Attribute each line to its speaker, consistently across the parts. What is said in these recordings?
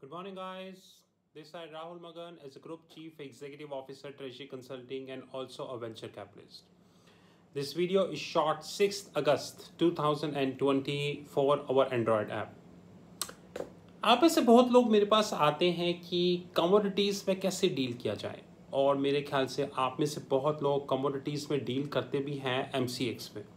Speaker 1: Good morning, guys. This side Rahul Magan is a Group Chief Executive Officer, Treasury Consulting, and also a venture capitalist. This video is shot 6th August 2020 for our Android app. आप में से बहुत लोग मेरे पास आते हैं कि commodities में कैसे डील किया जाए, और मेरे ख्याल से आप में से बहुत लोग कमोडिटीज़ में डील करते भी हैं MCX में।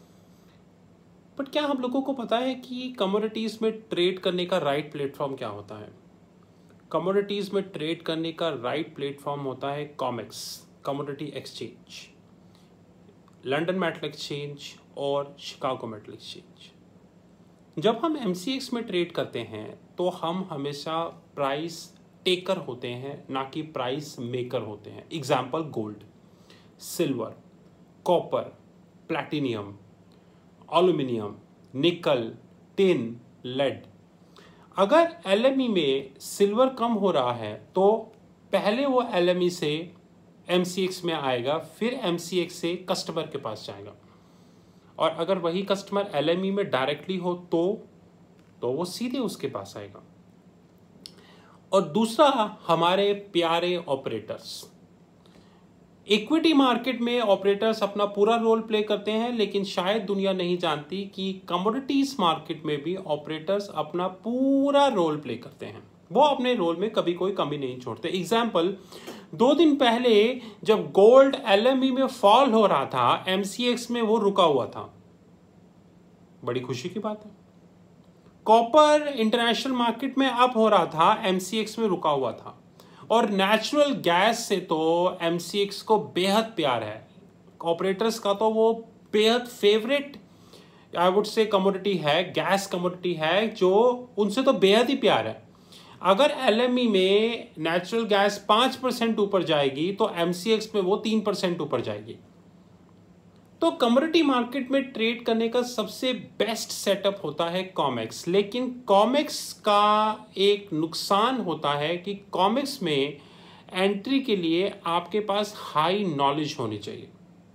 Speaker 1: बट क्या हम लोगों को पता है कि कमोडिटीज़ में ट्रेड करने का राइट प्लेटफॉर्म क्या होता है? कमोडिटीज़ में ट्रेड करने का राइट प्लेटफॉर्म होता है COMEX, commodity exchange, London metal exchange और शिकागो मेटल एक्सचेंज। जब हम MCX में ट्रेड करते हैं तो हम हमेशा प्राइस टेकर होते हैं, ना कि प्राइस मेकर होते हैं। Example gold, silver, copper, platinum, aluminium, nickel, tin, lead. अगर LME में सिल्वर कम हो रहा है तो पहले वो LME से MCX में आएगा, फिर MCX से कस्टमर के पास जाएगा। और अगर वही कस्टमर LME में डायरेक्टली हो तो वो सीधे उसके पास आएगा। और दूसरा, हमारे प्यारे ऑपरेटर्स। इक्विटी मार्केट में ऑपरेटर्स अपना पूरा रोल प्ले करते हैं, लेकिन शायद दुनिया नहीं जानती कि कमोडिटीज मार्केट में भी ऑपरेटर्स अपना पूरा रोल प्ले करते हैं। वो अपने रोल में कभी कोई कमी नहीं छोड़ते। एग्जाम्पल, 2 दिन पहले जब गोल्ड LME में फॉल हो रहा था, MCX में वो रुका हुआ था। बड़ी खुशी की बात है। कॉपर इंटरनेशनल मार्केट में अप हो रहा था, MCX में रुका हुआ था। और नेचुरल गैस से तो MCX को बेहद प्यार है। ऑपरेटर्स का तो वो बेहद favourite I would say commodity है, गैस कमोडिटी है, जो उनसे तो बेहद ही प्यार है। अगर LME में नेचुरल गैस 5% ऊपर जाएगी तो MCX में वो 3% ऊपर जाएगी। तो कमोडिटी मार्केट में ट्रेड करने का सबसे बेस्ट सेटअप होता है कॉमेक्स। लेकिन कॉमेक्स का एक नुकसान होता है कि कॉमेक्स में एंट्री के लिए आपके पास हाई नॉलेज होनी चाहिए,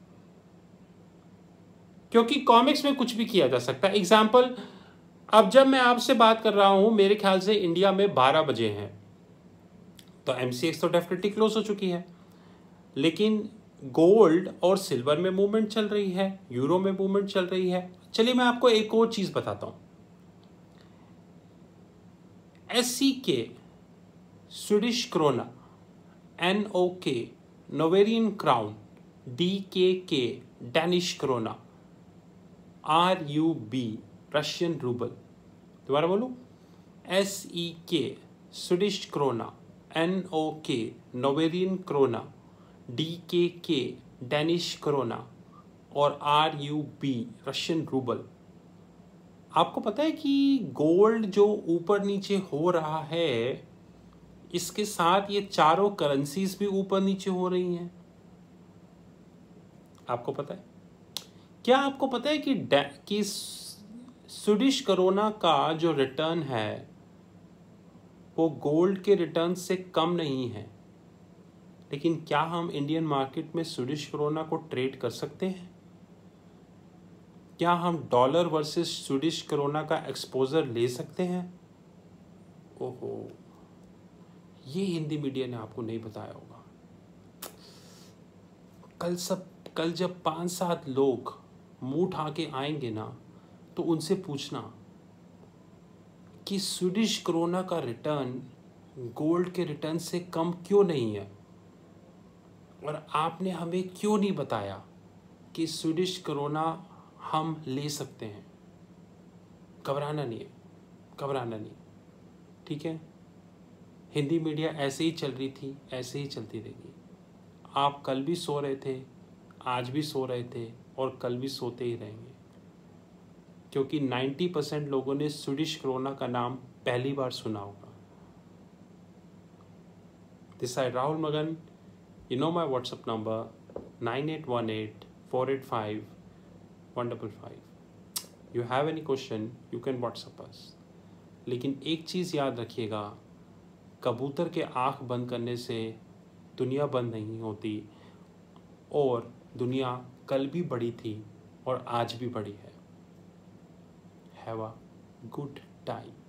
Speaker 1: क्योंकि कॉमेक्स में कुछ भी किया जा सकता है। एग्जाम्पल, अब जब मैं आपसे बात कर रहा हूं, मेरे ख्याल से इंडिया में 12 बजे हैं, तो MCX तो डेफिनेटली क्लोज हो चुकी है। लेकिन गोल्ड और सिल्वर में मूवमेंट चल रही है, यूरो में मूवमेंट चल रही है। चलिए मैं आपको एक और चीज बताता हूं। SEK Swedish krona, NOK Norwegian crown, DKK Danish krona, RUB Russian rouble. दोबारा बोलो, SEK Swedish krona, NOK Norwegian krona, DKK Danish krona और RUB रशियन रूबल। आपको पता है कि गोल्ड जो ऊपर नीचे हो रहा है, इसके साथ ये चारों करेंसीज भी ऊपर नीचे हो रही हैं। आपको पता है? क्या आपको पता है कि स्वीडिश क्रोना का जो रिटर्न है वो गोल्ड के रिटर्न से कम नहीं है? लेकिन क्या हम इंडियन मार्केट में स्वीडिश क्रोना को ट्रेड कर सकते हैं? क्या हम डॉलर वर्सेस स्वीडिश क्रोना का एक्सपोजर ले सकते हैं? ओहो, ये हिंदी मीडिया ने आपको नहीं बताया होगा। कल जब 5-7 लोग मुंह उठा के आएंगे ना, तो उनसे पूछना कि स्वीडिश क्रोना का रिटर्न गोल्ड के रिटर्न से कम क्यों नहीं है, और आपने हमें क्यों नहीं बताया कि स्वीडिश क्रोना हम ले सकते हैं। घबराना नहीं है, घबराना नहीं, ठीक है? हिंदी मीडिया ऐसे ही चल रही थी, ऐसे ही चलती रहेगी। आप कल भी सो रहे थे, आज भी सो रहे थे, और कल भी सोते ही रहेंगे, क्योंकि 90% लोगों ने स्वीडिश क्रोना का नाम पहली बार सुना होगा। दिस साइड राहुल मगन। You know my WhatsApp number 9818-485-155. You have any question, you can WhatsApp us. लेकिन एक चीज़ याद रखिएगा, कबूतर के आँख बंद करने से दुनिया बंद नहीं होती, और दुनिया कल भी बड़ी थी और आज भी बड़ी है। Have a good time.